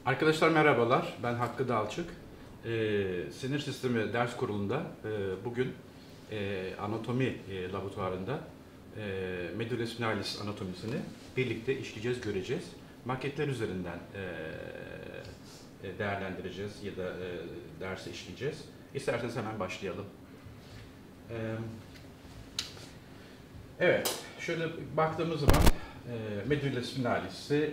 Arkadaşlar merhabalar, ben Hakkı Dalçık. Sinir Sistemi Ders Kurulu'nda bugün anatomi laboratuvarında medulla spinalis anatomisini birlikte işleyeceğiz, göreceğiz. Maketler üzerinden değerlendireceğiz ya da dersi işleyeceğiz. İsterseniz hemen başlayalım. Evet, şöyle baktığımız zaman medulla spinalis'i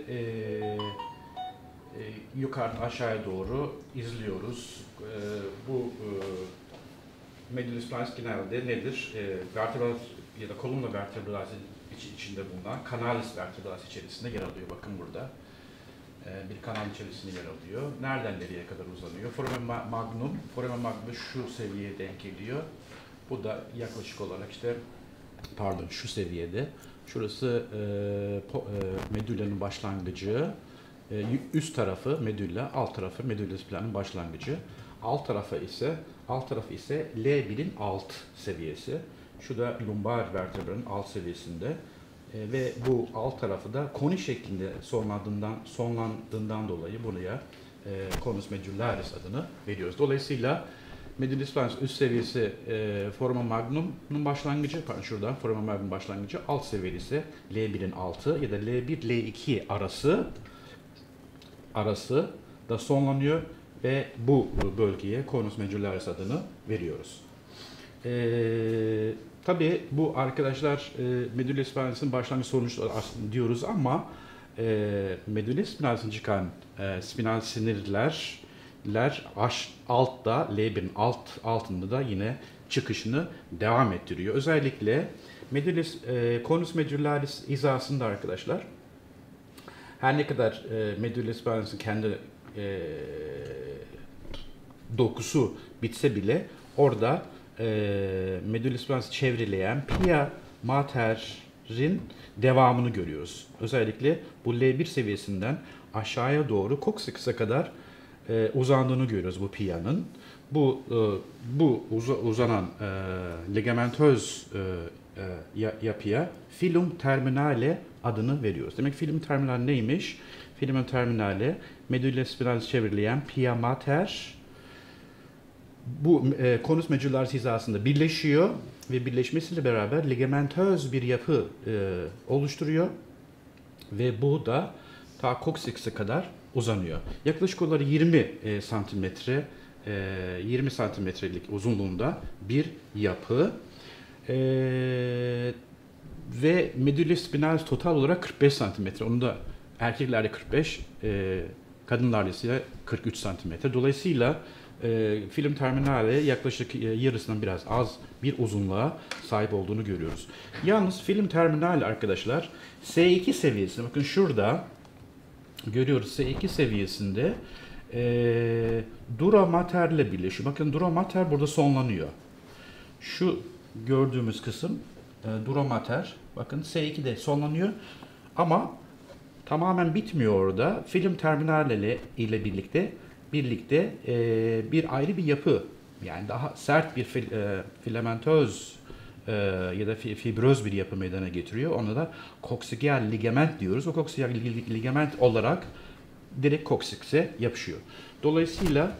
yukarıdan aşağıya doğru izliyoruz. Bu medulla spinalis genelde nedir? Vertebral ya da kolumna vertebrası içinde bulunan canalis vertebrası içerisinde yer alıyor. Bakın burada bir kanal içerisinde yer alıyor. Nereden nereye kadar uzanıyor? Foramen magnum. Foramen magnum şu seviyeye denk geliyor. Bu da yaklaşık olarak işte şu seviyede. Şurası medullanın başlangıcı. Üst tarafı medulla, alt tarafı medulla spinalis'in başlangıcı. Alt tarafı ise L1'in alt seviyesi. Şu da lumbar vertebranın alt seviyesinde. Ve bu alt tarafı da koni şeklinde sonlandığından dolayı buraya conus medullaris adını veriyoruz. Dolayısıyla medulla spinalis üst seviyesi foramen magnum'un başlangıcı, şuradan foramen magnum başlangıcı, alt seviyesi ise L1'in altı ya da L1-L2 arası da sonlanıyor ve bu bölgeye conus medullaris adını veriyoruz. Tabii bu arkadaşlar medulla spinalis'in başlangıç sonuçları diyoruz ama medulla spinalis'in çıkan spinal sinirler altta, L1'in altında da yine çıkışını devam ettiriyor. Özellikle conus medullaris hizasında arkadaşlar, her ne kadar medulla spinalis'in kendi dokusu bitse bile orada medulla spinalis'i çevreleyen pia mater'in devamını görüyoruz. Özellikle bu L1 seviyesinden aşağıya doğru coccyx'a kadar uzandığını görüyoruz bu pia'nın. Bu uzanan ligamentöz yapıya filum terminale adını veriyoruz. Demek filum terminale neymiş? Filum terminale medulla spinalis çevreleyen pia mater bu conus medullaris hizasında birleşiyor ve birleşmesiyle beraber ligamentöz bir yapı oluşturuyor ve bu da ta coccyx'e kadar uzanıyor. Yaklaşık olarak 20 santimetrelik uzunluğunda bir yapı. Ve medulla spinalis total olarak 45 santimetre. Onu da erkeklerde 45, kadınlarda ise 43 santimetre. Dolayısıyla filum terminale yaklaşık yarısından biraz az bir uzunluğa sahip olduğunu görüyoruz. Yalnız filum terminale arkadaşlar S2 seviyesinde, bakın şurada görüyoruz, S2 seviyesinde dura mater ile birleşiyor. Bakın dura mater burada sonlanıyor. Şu gördüğümüz kısım dura mater, bakın S2'de sonlanıyor ama tamamen bitmiyor orada. Filum terminale ile birlikte bir ayrı bir yapı, yani daha sert bir filamentöz ya da fibröz bir yapı meydana getiriyor. Ona da koksigeal ligament diyoruz. O koksigeal ligament olarak direkt coccyx'e yapışıyor. Dolayısıyla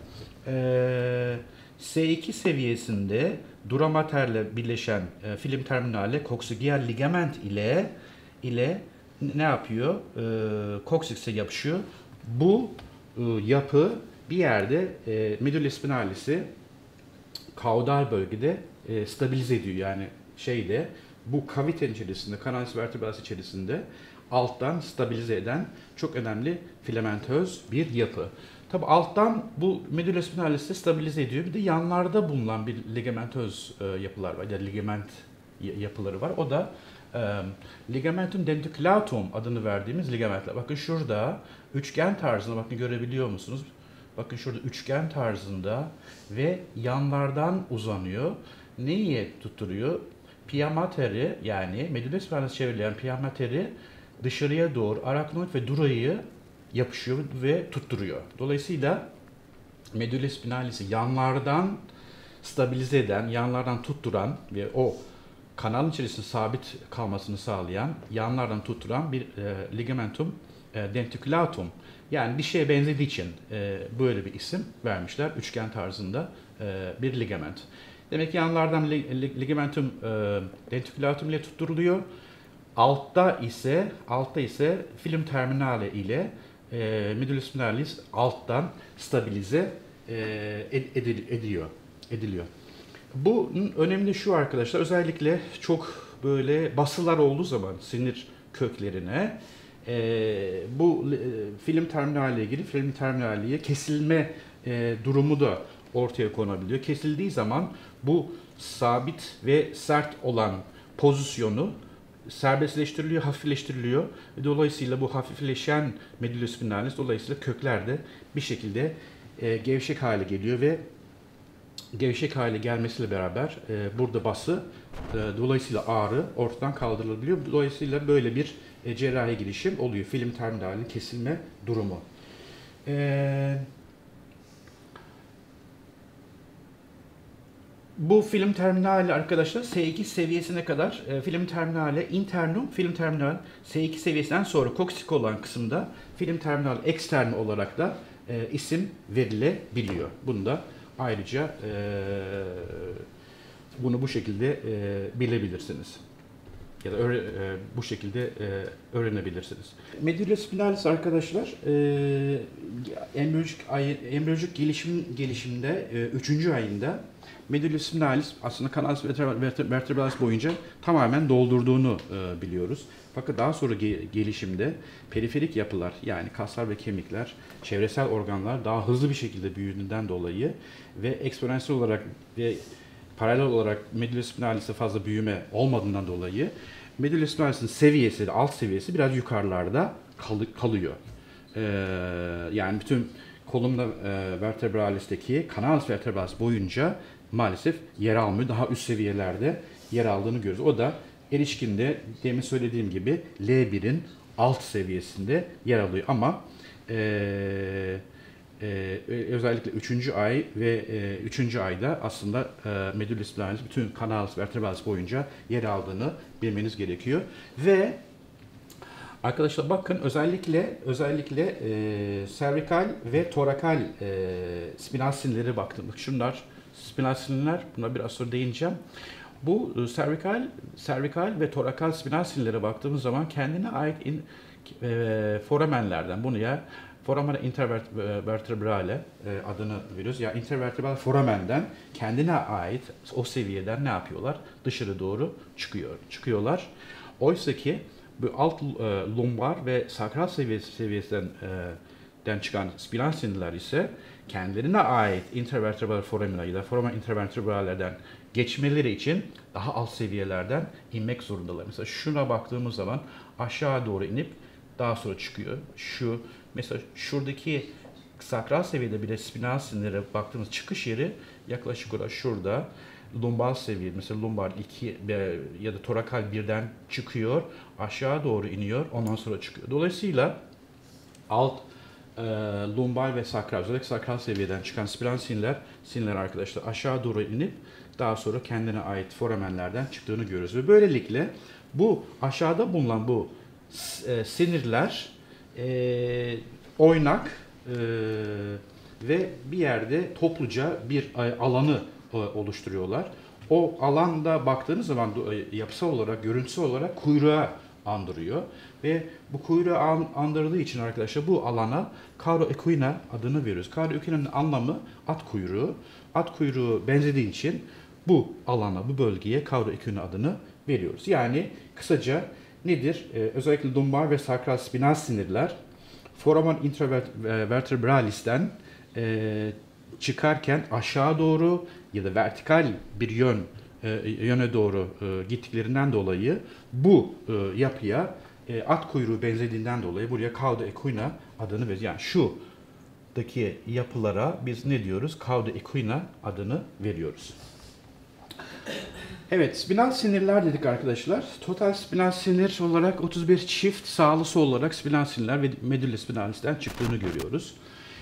S2 seviyesinde dura materle birleşen filum terminale koksigeal ligament ile ne yapıyor? Coccyx'e yapışıyor. Bu yapı bir yerde medulla spinalis'i kaudal bölgede stabilize ediyor. Yani bu kavitenin içerisinde, canalis vertebrası içerisinde alttan stabilize eden çok önemli filamentöz bir yapı. Tabi alttan bu medulla spinalis'i stabilize ediyor. Bir de yanlarda bulunan bir ligamentöz yapılar var. Yani ligament yapıları var. O da ligamentum denticulatum adını verdiğimiz ligamentler. Bakın şurada üçgen tarzında, bakın görebiliyor musunuz? Bakın şurada üçgen tarzında ve yanlardan uzanıyor. Neyi tutturuyor? Pia materi, yani medulla spinalis çevrilen pia materi dışarıya doğru araknoid ve durayı yapışıyor ve tutturuyor. Dolayısıyla medulla spinalis'i yanlardan stabilize eden, yanlardan tutturan ve o kanalın içerisinde sabit kalmasını sağlayan, yanlardan tutturan bir ligamentum denticulatum Yani bir şeye benzediği için böyle bir isim vermişler. Üçgen tarzında bir ligament. Demek ki yanlardan ligamentum denticulatum ile tutturuluyor. Altta ise filum terminale ile medullus spinalis alttan stabilize ediliyor. Bunun önemi de şu arkadaşlar, özellikle çok böyle basılar olduğu zaman sinir köklerine bu film terminale ilgili film terminaliye kesilme durumu da ortaya konabiliyor. Kesildiği zaman bu sabit ve sert olan pozisyonu serbestleştiriliyor, hafifleştiriliyor. Dolayısıyla bu hafifleşen medullus spinalis dolayısıyla köklerde bir şekilde gevşek hale geliyor ve gevşek hale gelmesiyle beraber burada bası dolayısıyla ağrı ortadan kaldırılabiliyor. Dolayısıyla böyle bir cerrahi girişim oluyor. Film terminalinin kesilme durumu. Bu film terminali arkadaşlar S2 seviyesine kadar film terminali internum, film terminal S2 seviyesinden sonra koksik olan kısımda film terminal ekstern olarak da isim verilebiliyor. Bunu da ayrıca bunu bu şekilde bilebilirsiniz. Ya da bu şekilde öğrenebilirsiniz. Medullus spinalis arkadaşlar embriyolojik gelişimde 3. ayında medullus spinalis aslında canalus vertebralis boyunca tamamen doldurduğunu biliyoruz. Fakat daha sonra gelişimde periferik yapılar yani kaslar ve kemikler, çevresel organlar daha hızlı bir şekilde büyüdüğünden dolayı ve eksponansiyel olarak ve paralel olarak medullus spinalis'te fazla büyüme olmadığından dolayı medullus spinalis'in seviyesi, alt seviyesi biraz yukarılarda kalıyor. Yani bütün kolumna vertebralis'teki canalus vertebralis boyunca maalesef yer almıyor. Daha üst seviyelerde yer aldığını görüyoruz. O da erişkinde demin söylediğim gibi L1'in alt seviyesinde yer alıyor. Ama özellikle 3. ay ve 3. ayda aslında medullus spinalis bütün canalus vertebralis boyunca yer aldığını bilmeniz gerekiyor. Ve arkadaşlar bakın özellikle servikal ve torakal spinal sinirlere baktım. Şunlar spinal sinirler, buna biraz sonra değineceğim. Bu servikal ve torakal spinal sinirlere baktığımız zaman kendine ait foramenlerden bunu ya foramen intervertebrale adını veriyoruz. Ya intervertebral foramenden kendine ait o seviyeden ne yapıyorlar? Dışarı doğru çıkıyorlar. Oysa ki bu alt lumbar ve sakral seviyesinden çıkan spinal sinirler ise kendilerine ait intervertebral foramina ya da foramen intervertebrallerden geçmeleri için daha alt seviyelerden inmek zorundalar. Mesela şuna baktığımız zaman aşağı doğru inip daha sonra çıkıyor. Mesela şuradaki sakral seviyede bile spinal sinirlere baktığımız çıkış yeri yaklaşık olarak şurada. Lumbal seviye, mesela lumbar 2 ya da torakal 1'den çıkıyor, aşağı doğru iniyor, ondan sonra çıkıyor. Dolayısıyla alt lumbal ve sakral, özellikle sakral seviyeden çıkan spinal sinirler arkadaşlar aşağı doğru inip daha sonra kendine ait foramenlerden çıktığını görüyoruz. Ve böylelikle bu aşağıda bulunan bu sinirler oynak ve bir yerde topluca bir alanı oluşturuyorlar. O alanda baktığınız zaman yapısal olarak, görüntüsel olarak kuyruğa andırıyor. Ve bu kuyruğu andırdığı için arkadaşlar bu alana cauda equina adını veriyoruz. Cauda equina'nın anlamı at kuyruğu. At kuyruğu benzediği için bu alana, bu bölgeye cauda equina adını veriyoruz. Yani kısaca nedir? Özellikle lumbar ve sakral spinal sinirler foramen intervertebralis'ten çıkarken aşağı doğru ya da vertikal bir yöne doğru gittiklerinden dolayı bu yapıya at kuyruğu benzediğinden dolayı buraya cauda equina adını veriyoruz. Yani şuradaki yapılara biz ne diyoruz? Cauda equina adını veriyoruz. Evet, spinal sinirler dedik arkadaşlar. Total spinal sinir olarak 31 çift sağlı sol olarak spinal sinirler ve medullus spinalis'ten çıktığını görüyoruz.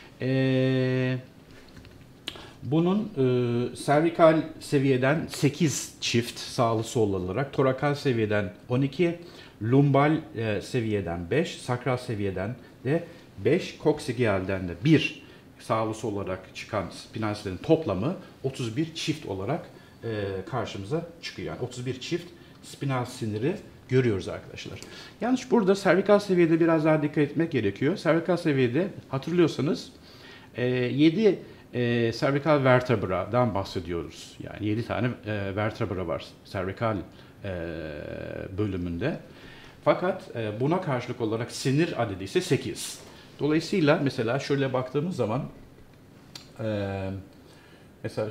Bunun servikal seviyeden 8 çift sağlı sol olarak, torakal seviyeden 12, lumbal seviyeden 5, sakral seviyeden de 5 koksigealden de 1 sağlı sol olarak çıkan spinal sinirlerin toplamı 31 çift olarak karşımıza çıkıyor. Yani 31 çift spinal siniri görüyoruz arkadaşlar. Yalnız burada servikal seviyede biraz daha dikkat etmek gerekiyor. Servikal seviyede hatırlıyorsanız 7 servikal vertebradan bahsediyoruz. Yani 7 tane vertebra var servikal bölümünde. Fakat buna karşılık olarak sinir adedi ise 8. Dolayısıyla mesela şöyle baktığımız zaman mesela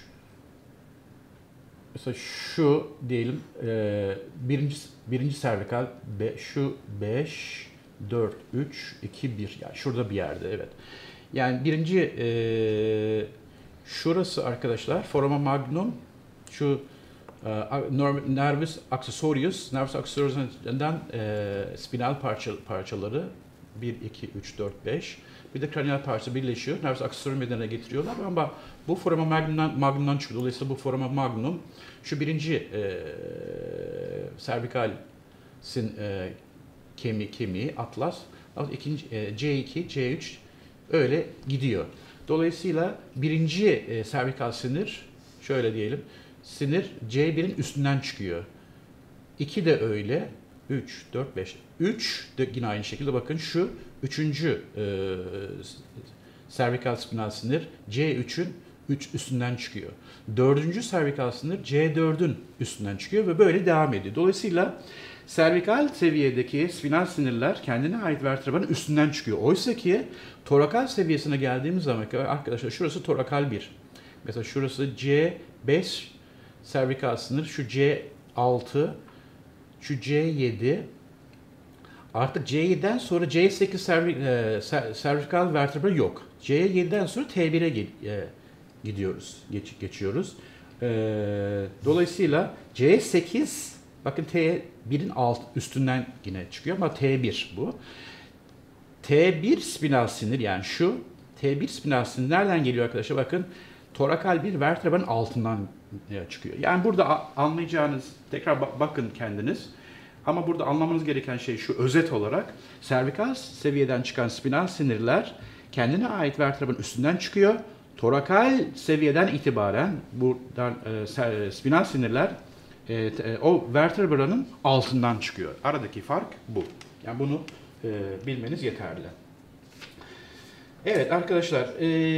şu diyelim birinci servikal şu 5 4 3 2 1 yani şurada bir yerde, evet. Yani birinci şurası arkadaşlar foramen magnum, şu nervus accessorius'dan spinal parçaları 1 2 3 4 5 bir de kranial parça birleşiyor. Nervus accessorium meydana getiriyorlar ama bu foramen magnum'dan çıkıyor. Dolayısıyla bu foramen magnum şu birinci servikal kemiği atlas, ikinci C2 C3 öyle gidiyor. Dolayısıyla birinci servikal sinir şöyle diyelim, sinir C1'in üstünden çıkıyor. 2 de öyle. 3, 4, 5. 3 de yine aynı şekilde bakın şu üçüncü servikal spinal sinir C3'ün üstünden çıkıyor. Dördüncü servikal sinir C4'ün üstünden çıkıyor ve böyle devam ediyor. Dolayısıyla servikal seviyedeki spinal sinirler kendine ait vertebranın üstünden çıkıyor. Oysa ki torakal seviyesine geldiğimiz zaman arkadaşlar şurası torakal 1. Mesela şurası C5 servikal sinir, şu C6, şu C7. Artık C7'den sonra C8 servikal vertebra yok. C7'den sonra T1'e geçiyoruz. Dolayısıyla C8 bakın T1'in üstünden yine çıkıyor ama T1 bu. T1 spinal sinir, yani şu T1 spinal sinir nereden geliyor arkadaşlar? Bakın torakal bir vertebranın altından çıkıyor. Yani burada anlayacağınız, tekrar bakın kendiniz. Ama burada anlamanız gereken şey şu, özet olarak servikal seviyeden çıkan spinal sinirler kendine ait vertebranın üstünden çıkıyor. Torakal seviyeden itibaren buradan spinal sinirler o vertebranın altından çıkıyor. Aradaki fark bu. Yani bunu bilmeniz yeterli. Evet arkadaşlar,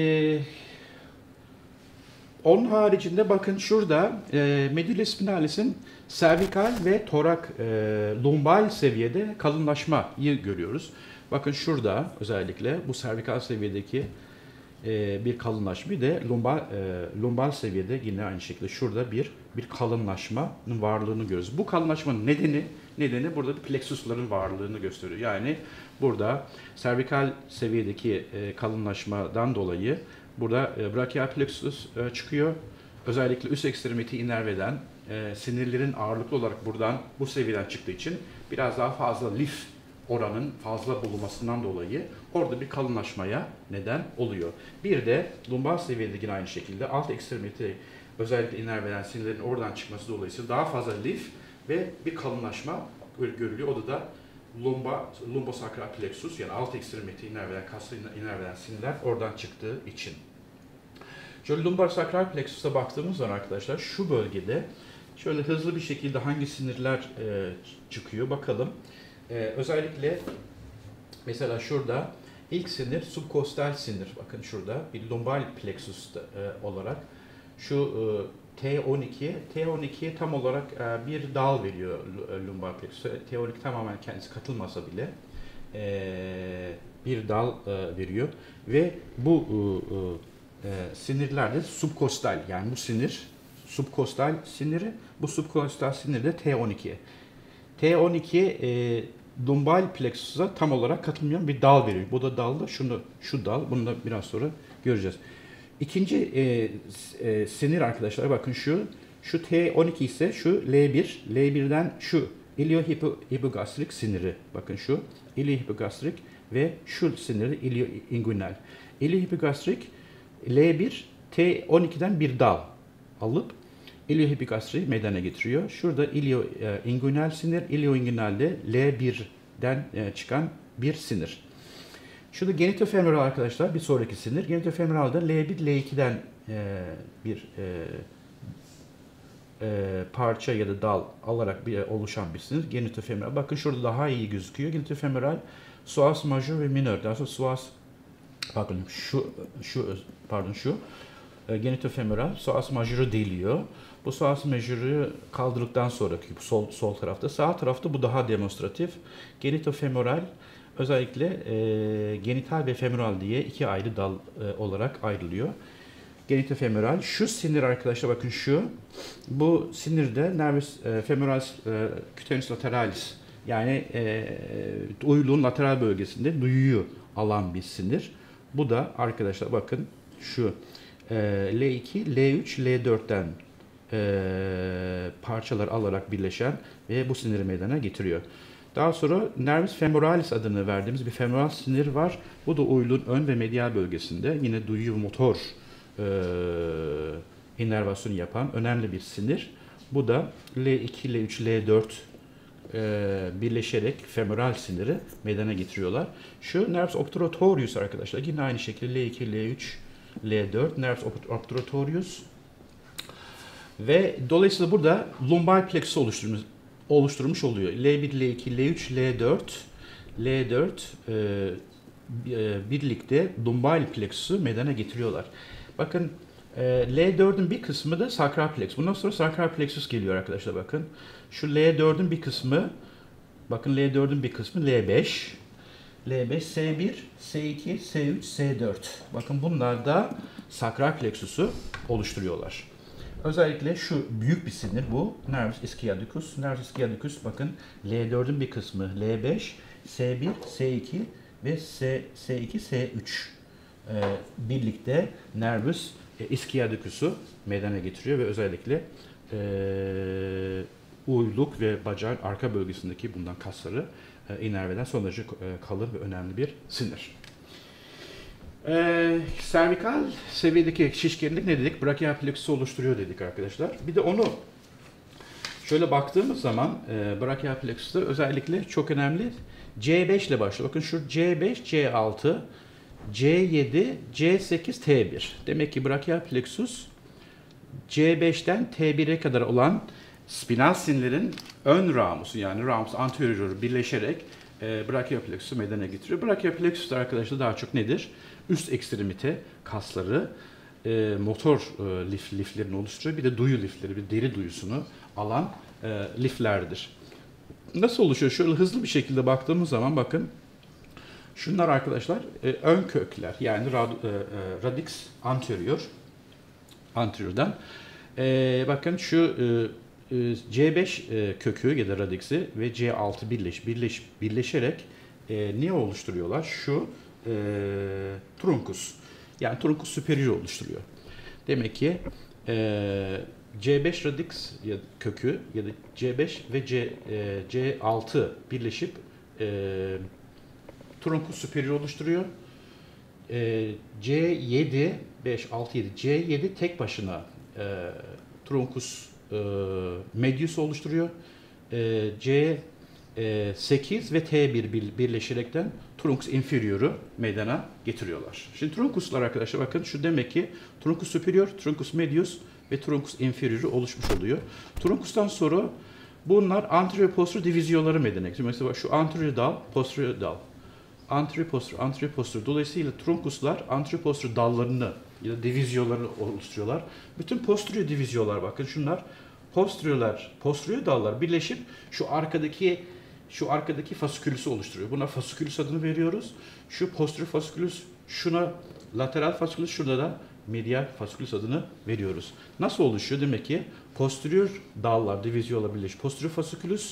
onun haricinde bakın şurada medulla spinalis'in servikal ve torak lumbal seviyede kalınlaşmayı görüyoruz. Bakın şurada özellikle bu servikal seviyedeki bir kalınlaşma, bir de lumbal seviyede yine aynı şekilde şurada bir kalınlaşmanın varlığını görüyoruz. Bu kalınlaşmanın nedeni burada plexusların varlığını gösteriyor. Yani burada servikal seviyedeki kalınlaşmadan dolayı burada brachial plexus çıkıyor. Özellikle üst ekstremiteyi inerve sinirlerin ağırlıklı olarak bu seviyeden çıktığı için biraz daha fazla lif oranın fazla bulunmasından dolayı orada bir kalınlaşmaya neden oluyor. Bir de lumbal seviyede yine aynı şekilde alt ekstremite özellikle inerve sinirlerin oradan çıkması dolayısıyla daha fazla lif ve bir kalınlaşma görülüyor. O da lumbosakral plexus, yani alt ekstremite inerve kasları inerve sinirler oradan çıktığı için. Şöyle lumbosakral plexus'a baktığımız zaman arkadaşlar şu bölgede şöyle hızlı bir şekilde hangi sinirler çıkıyor bakalım. Özellikle mesela şurada ilk sinir subkostal sinir. Bakın şurada bir lumbal plexus olarak şu T12'ye tam olarak bir dal veriyor lumbal plexus. T12 tamamen kendisi katılmasa bile bir dal veriyor ve bu sinirler de subkostal, yani bu sinir subkostal siniri, bu subkostal sinir de T12. T12 lumbal plexus'a tam olarak katılmayan bir dal veriyor. Bu da dal da şu dal. Bunu da biraz sonra göreceğiz. İkinci sinir arkadaşlar bakın şu T12 ise şu L1. L1'den şu iliohipogastrik siniri. Bakın şu iliohipogastrik ve şu siniri ilioinguinal. Iliohipogastrik L1 T12'den bir dal alıp iliohipogastriği meydana getiriyor. Şurada ilioinguinal sinir, ilioinguinalde L1'den çıkan bir sinir. Şu da genitofemoral arkadaşlar, bir sonraki sinir. Genitofemoralda L1, L2'den bir parça ya da dal alarak oluşan bir sinir. Genitofemoral. Bakın şurada daha iyi gözüküyor. Genitofemoral, psoas majör ve minör. Daha sonra psoas, pardon şu genitofemoral psoas majörü deliyor. Bu psoas majörü kaldırdıktan sonraki bu sol tarafta, sağ tarafta bu daha demonstratif. Genitofemoral özellikle genital ve femoral diye iki ayrı dal olarak ayrılıyor. Genitofemoral, şu sinir arkadaşlar, bakın şu, bu sinirde nervus femoralis cutaneus lateralis, yani uyluğun lateral bölgesinde duyuyu alan bir sinir. Bu da arkadaşlar bakın şu L2, L3, L4'ten parçalar alarak birleşen ve bu siniri meydana getiriyor. Daha sonra nervus femoralis adını verdiğimiz bir femoral sinir var. Bu da uyluğun ön ve medial bölgesinde yine duyu motor inervasyonu yapan önemli bir sinir. Bu da L2, L3, L4 birleşerek femoral siniri meydana getiriyorlar. Şu nervus obturatorius arkadaşlar yine aynı şekilde L2, L3, L4 nervus obturatorius ve dolayısıyla burada lumbal plexus oluşturmuş oluyor. L1, L2, L3, L4 birlikte lumbal plexus'u meydana getiriyorlar. Bakın L4'ün bir kısmı da sakral plexus. Bundan sonra sakral plexus geliyor arkadaşlar bakın. Şu L4'ün bir kısmı, bakın L4'ün bir kısmı L5, S1, S2, S3, S4. Bakın bunlar da sakral plexus'u oluşturuyorlar. Özellikle şu büyük bir sinir bu. Nervus ischiadicus. Nervus ischiadicus bakın L4'ün bir kısmı L5, S1, S2 ve S2, S3 birlikte nervus ischiadicus'u meydana getiriyor ve özellikle uyluk ve bacağın arka bölgesindeki bundan kasları inerveden son derece kalın ve önemli bir sinir. Servikal seviyedeki şişkinlik ne dedik? Brachial plexus'u oluşturuyor dedik arkadaşlar. Bir de onu şöyle baktığımız zaman brachial plexus'ta özellikle çok önemli C5 ile başlıyor. Bakın şu C5, C6, C7, C8, T1. Demek ki brachial plexus C5'ten T1'e kadar olan spinal sinirlerin ön ramusu, yani ramus anterior'u birleşerek brachial plexus'u meydana getiriyor. Brachial plexus arkadaşlar daha çok nedir? Üst ekstremite kasları, motor liflerini oluşturuyor. Bir de duyu lifleri, bir deri duyusunu alan liflerdir. Nasıl oluşuyor? Şöyle hızlı bir şekilde baktığımız zaman bakın. Şunlar arkadaşlar ön kökler, yani radix anterior'dan. Bakın şu C5 kökü ya da radix'i ve C6 birleşerek ne oluşturuyorlar? Şu trunkus, yani trunkus superior oluşturuyor. Demek ki C5 radix kökü ya da C5 ve C6 birleşip trunkus superior oluşturuyor. C7, 5, 6, 7, C7 tek başına trunkus medius oluşturuyor. C8 ve T1 birleşerekten trunkus inferior'u meydana getiriyorlar. Şimdi trunkuslar arkadaşlar bakın şu demek ki trunkus superior, trunkus medius ve trunkus inferior'u oluşmuş oluyor. Trunkustan sonra bunlar anterior posterior divizyoları meydana getiriyor. Mesela şu anterior dal, posterior dal. Anterior posterior. Dolayısıyla trunkuslar anterior posterior dallarını ya da divizyoları oluşturuyorlar. Bütün posterior divizyolar bakın şunlar posterior dallar birleşip şu arkadaki fasikülüsü oluşturuyor. Buna fasikülüs adını veriyoruz. Şu posterior fasikülüs, şuna lateral fasikülüs, şurada da medial fasikülüs adını veriyoruz. Nasıl oluşuyor? Demek ki posterior dallar, divizyolar birleşip posterior fasikülüs,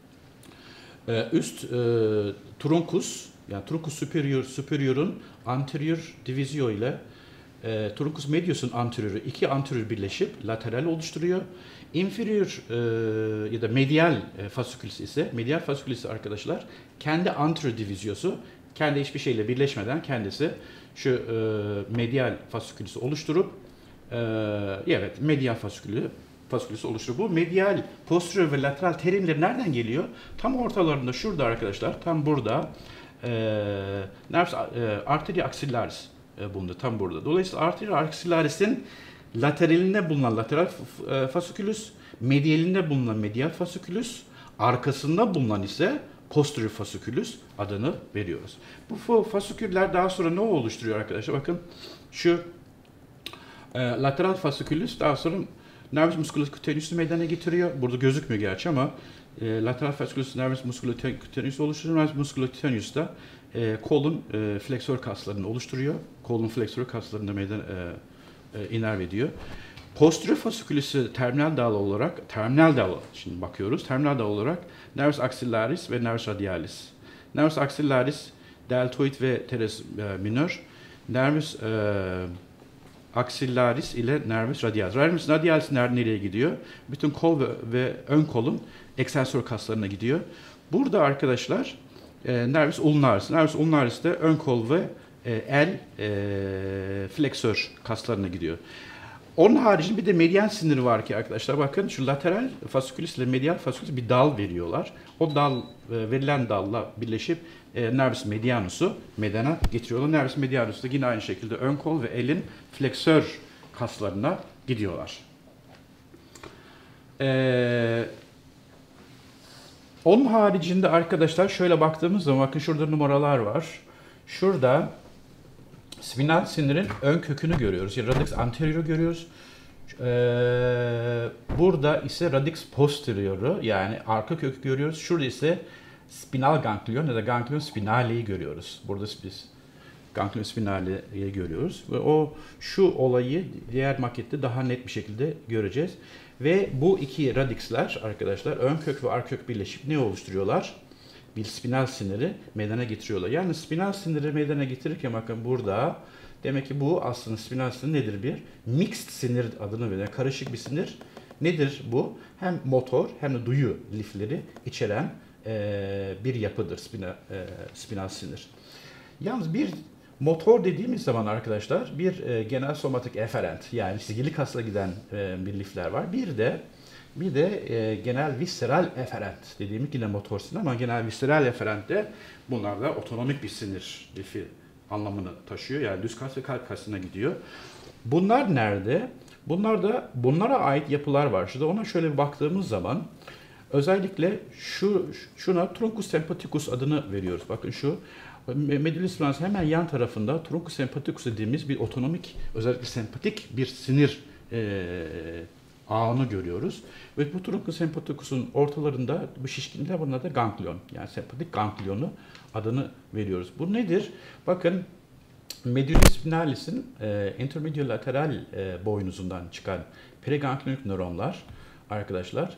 üst trunkus, yani trunkus superior'un anterior divizyo ile trunkus medius'un anterior'u, iki anterior birleşip lateral oluşturuyor. Inferior ya da medial fasikülüs ise, medial fasikülüs arkadaşlar kendi anterior divizyosu, kendi hiçbir şeyle birleşmeden kendisi şu medial fasikülüsü oluşturup evet, medial fasikülüsü oluşturuyor. Bu medial, posterior ve lateral terimleri nereden geliyor? Tam ortalarında şurada arkadaşlar, tam burada nervus arteria axillaris bulunuyor tam burada. Dolayısıyla arteria axillaris'in lateralinde bulunan lateral fasciculus, medialinde bulunan medial fasciculus, arkasında bulunan ise posterior fasciculus adını veriyoruz. Bu fasiküller daha sonra ne oluşturuyor arkadaşlar? Bakın şu lateral fasciculus daha sonra nervus musculocutaneous'u meydana getiriyor. Burada gözükmüyor gerçi ama lateral fasciculus nervus musculocutaneous oluşturuyor. Nervus musculocutaneous da kolun fleksör kaslarını oluşturuyor. Kolun fleksör kaslarını meydana inerve ediyor. Posterior fasciculus'u terminal dal şimdi bakıyoruz. Terminal dal olarak nervus axillaris ve nervus radialis. Nervus axillaris deltoid ve teres minor. Nervus axillaris ile nervus radialis. Nervus radialis nereye gidiyor? Bütün kol ve ön kolun ekstensör kaslarına gidiyor. Burada arkadaşlar nervus ulnaris. Nervus ulnaris de ön kol ve el fleksör kaslarına gidiyor. Onun haricinde bir de median siniri var ki arkadaşlar bakın şu lateral fasciculus ile medial fasciculus bir dal veriyorlar. O dal verilen dalla birleşip nervus medianus'u meydana getiriyorlar. Nervus medianus da yine aynı şekilde ön kol ve elin fleksör kaslarına gidiyorlar. Onun haricinde arkadaşlar şöyle baktığımız zaman bakın şurada numaralar var. Şurada spinal sinirin ön kökünü görüyoruz. Yani radix anterior'u görüyoruz. Burada ise radix posterior'u yani arka kökü görüyoruz. Şurada ise spinal ganglion ya da ganglion spinale'yi görüyoruz. Burada biz ganglion spinale'yi görüyoruz. Ve şu olayı diğer makette daha net bir şekilde göreceğiz. Ve bu iki radixler arkadaşlar ön kök ve arka kök birleşip ne oluşturuyorlar? Bir spinal siniri meydana getiriyorlar. Yani spinal siniri meydana getirirken bakın burada demek ki bu aslında spinal sinir nedir? Bir mixed sinir adını verilen karışık bir sinir. Nedir bu? Hem motor hem de duyu lifleri içeren bir yapıdır spinal sinir. Yalnız bir motor dediğimiz zaman arkadaşlar bir genel somatik efferent yani sigilli kasla giden bir lifler var. Bir de genel visceral efferent dediğimiz yine motor sinir ama genel visceral efferent de bunlar da otonomik bir sinir lifi anlamını taşıyor. Yani düz kas ve kalp kasına gidiyor. Bunlar nerede? Bunlara ait yapılar var. Şurada ona şöyle bir baktığımız zaman özellikle şuna truncus sympathicus adını veriyoruz. Bakın şu medullus spinalis hemen yan tarafında truncus sympathicus dediğimiz bir otonomik özellikle sempatik bir sinir ağını görüyoruz. Ve bu truncus sympathicus'un ortalarında bu şişkinlikler bunlar da ganglion. Yani sempatik ganglionu adını veriyoruz. Bu nedir? Bakın medullus spinalis'in intermediolateral boynuzundan çıkan preganglionik nöronlar arkadaşlar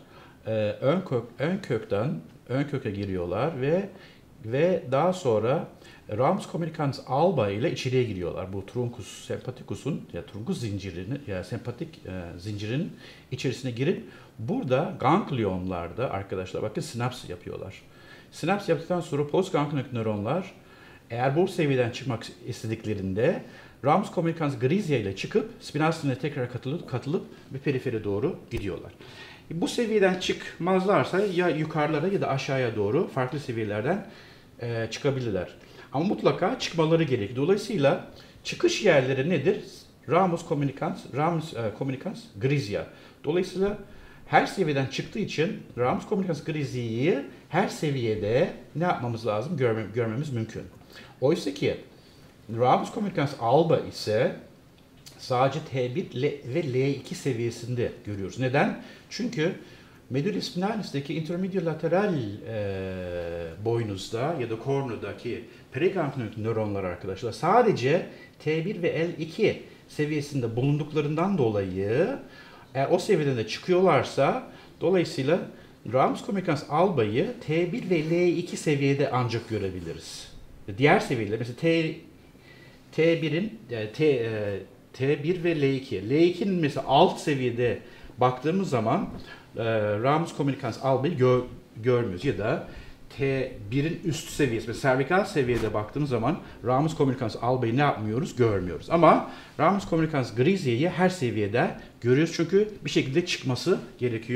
ön köke giriyorlar ve daha sonra ramus communicans alba ile içeriye giriyorlar. Bu truncus sympathicus'un ya truncus zincirini ya sempatik zincirin içerisine girip burada ganglionlarda arkadaşlar bakın sinaps yapıyorlar. Sinaps yaptıktan sonra postganglionik nöronlar eğer bu seviyeden çıkmak istediklerinde ramus communicans grigia ile çıkıp spinal sinire tekrar katılıp bir perifere doğru gidiyorlar. Bu seviyeden çıkmazlarsa ya yukarılara ya da aşağıya doğru farklı seviyelerden çıkabilirler. Ama mutlaka çıkmaları gerekir. Dolayısıyla çıkış yerleri nedir? Ramus communicans grigia. Dolayısıyla her seviyeden çıktığı için ramus communicans grisia'yı her seviyede ne yapmamız lazım? Görmemiz mümkün. Oysa ki ramus communicans alba ise sadece T1 ve L2 seviyesinde görüyoruz. Neden? Çünkü medullus spinalis'teki intermediolateral boynuzda ya da kornudaki preganglionik nöronlar arkadaşlar sadece T1 ve L2 seviyesinde bulunduklarından dolayı o seviyeden de çıkıyorlarsa dolayısıyla ramus communicans alba'yı T1 ve L2 seviyede ancak görebiliriz. Diğer seviyeler mesela T1'in T1 ve L2. L2'nin mesela alt seviyede baktığımız zaman ramus communicans alba'yı görmüyoruz ya da T1'in üst seviyesi, mesela servikal seviyede baktığımız zaman ramus communicans alba'yı ne yapmıyoruz? Görmüyoruz. Ama ramus communicans grisia'yı her seviyede görüyoruz çünkü bir şekilde çıkması gerekiyor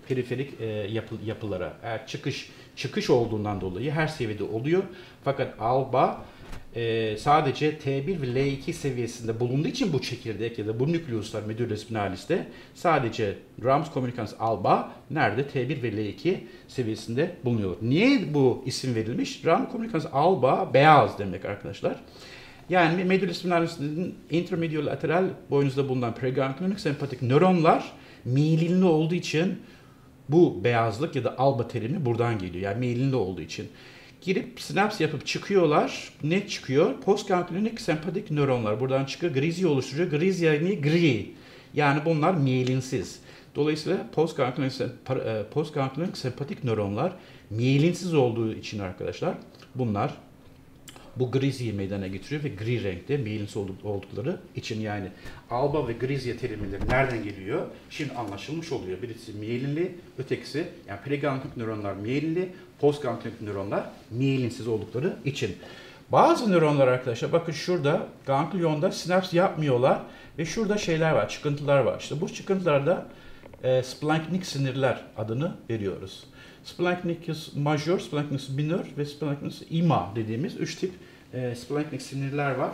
periferik yapılara. Eğer çıkış olduğundan dolayı her seviyede oluyor. Fakat alba sadece T1 ve L2 seviyesinde bulunduğu için bu çekirdek ya da bu nükleuslar medulla spinalis'te sadece rams communicans alba nerede? T1 ve L2 seviyesinde bulunuyor. Niye bu isim verilmiş? Rams communicans alba beyaz demek arkadaşlar. Yani medulla spinalis'in intermediolateral boynuzda bulunan preganglionik sempatik nöronlar miyelinli olduğu için bu beyazlık ya da alba terimi buradan geliyor. Yani miyelinli olduğu için. Girip sinaps yapıp çıkıyorlar. Ne çıkıyor? Postganglionik sempatik nöronlar. Buradan çıkıyor. Grisya oluşturuyor. Grisya yani gri. Yani bunlar miyelinsiz. Dolayısıyla postganglionik sempatik nöronlar miyelinsiz olduğu için arkadaşlar bunlar bu grizyayı meydana getiriyor ve gri renkte miyelinsiz oldukları için yani alba ve grizya terimleri nereden geliyor? Şimdi anlaşılmış oluyor. Birisi miyelinli, ötekisi yani preganglionik nöronlar miyelinli, postganglionik nöronlar miyelinsiz oldukları için. Bazı nöronlar arkadaşlar bakın şurada ganglionda sinaps yapmıyorlar ve şurada şeyler var, çıkıntılar var. İşte bu çıkıntılarda splanchnik sinirler adını veriyoruz. Splanchnicus major, Splanchnicus minor ve Splanchnicus ima dediğimiz 3 tip splanchnik sinirler var.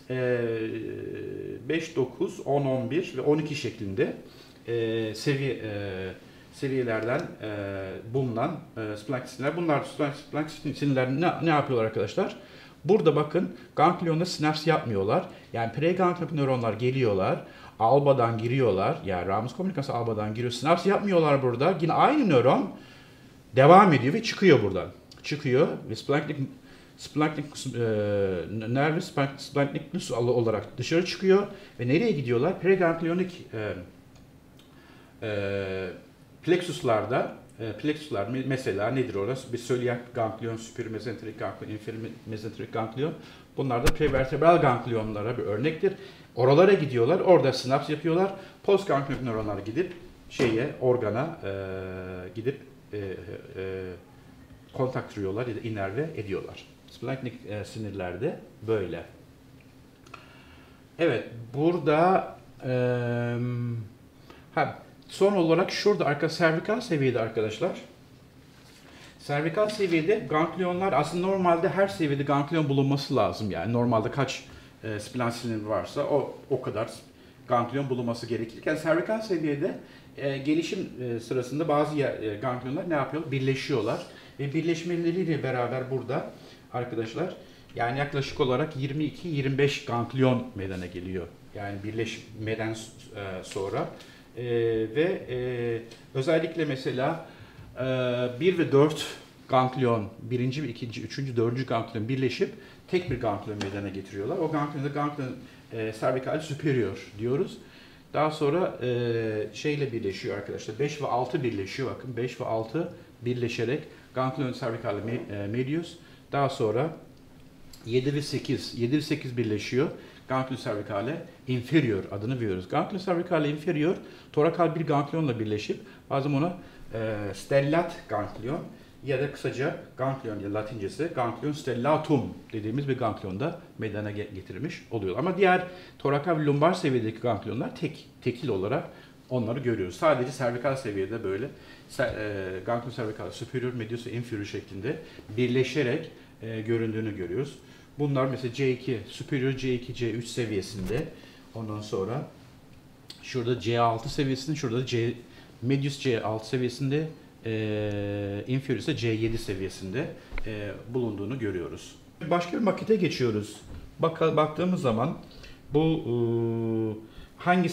5, 9, 10, 11 ve 12 şeklinde seviyelerden bulunan splanchnik sinirler. Bunlar splanchnik sinirler ne yapıyorlar arkadaşlar? Burada bakın ganglionda sinaps yapmıyorlar. Yani preganglionik nöronlar geliyorlar. Albadan giriyorlar. Yani ramus communicans albadan giriyor. Sinaps yapmıyorlar burada. Yine aynı nöron devam ediyor ve çıkıyor buradan. Çıkıyor ve splanchnicus nervus splanchnicus olarak dışarı çıkıyor ve nereye gidiyorlar? Preganglionik plexuslar mesela nedir orası? Bir söyleyek ganglion, superior-mezentrik ganglion, inferior-mezentrik ganglion. Bunlar da prevertebral ganglionlara bir örnektir. Oralara gidiyorlar, orada sinaps yapıyorlar. Postganglionik nöronlar gidip organa gidip kontak kuruyorlar ya da inerve ediyorlar. Splanchnik sinirlerde böyle. Evet, burada son olarak şurada servikal seviyede arkadaşlar. Servikal seviyede ganglionlar aslında normalde her seviyede ganglion bulunması lazım. Yani normalde kaç splan sinir varsa o kadar ganglion bulunması gerekirken servikal seviyede gelişim sırasında bazı ganglionlar ne yapıyor? Birleşiyorlar. Ve birleşmeleriyle beraber burada arkadaşlar yani yaklaşık olarak 22-25 ganglion meydana geliyor. Yani birleşmeden sonra ve özellikle mesela 1 ve 4 ganglion, birinci, ikinci, üçüncü, dördüncü ganglion birleşip tek bir ganglion meydana getiriyorlar. O ganglion cervical superior diyoruz. Daha sonra şeyle birleşiyor arkadaşlar. 5 ve 6 birleşiyor. Bakın 5 ve 6 birleşerek ganglion cervical medius. Daha sonra 7 ve 8 birleşiyor. Ganglion cervicale inferior adını veriyoruz. Ganglion cervicale inferior torakal bir ganglionla birleşip bazen ona stellat ganglion ya da kısaca ganglion ya Latincesi ganglion stellatum dediğimiz bir ganglionda meydana getirmiş oluyor. Ama diğer torakal ve lumbar seviyedeki ganglionlar tekil olarak onları görüyoruz. Sadece servikal seviyede böyle ganglion cervical superior, medius ve inferior şeklinde birleşerek göründüğünü görüyoruz. Bunlar mesela C2, superior C2, C3 seviyesinde. Ondan sonra şurada C6 seviyesinde, şurada da medius C6 seviyesinde, inferior ise C7 seviyesinde bulunduğunu görüyoruz. Başka bir makete geçiyoruz. Baktığımız zaman bu hangi